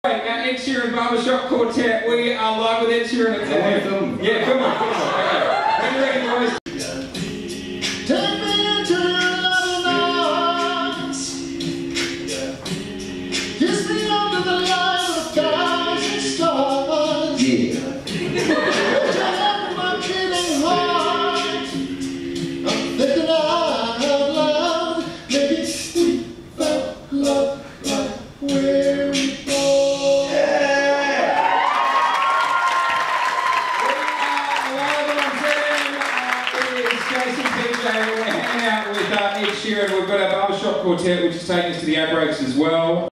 Ed Sheeran Barbershop Quartet. We are live with Ed Sheeran. Yeah, come on. Okay. What do you reckon, boys? Take me into another night. Kiss me under the light of a thousand stars. Yeah. Put your hand in my beating heart. I'm thinking out loud. Maybe we felt love right where we fall. We're hanging out with Ed Sheeran. We've got our barbershop quartet, which is taking us to the outbreaks as well.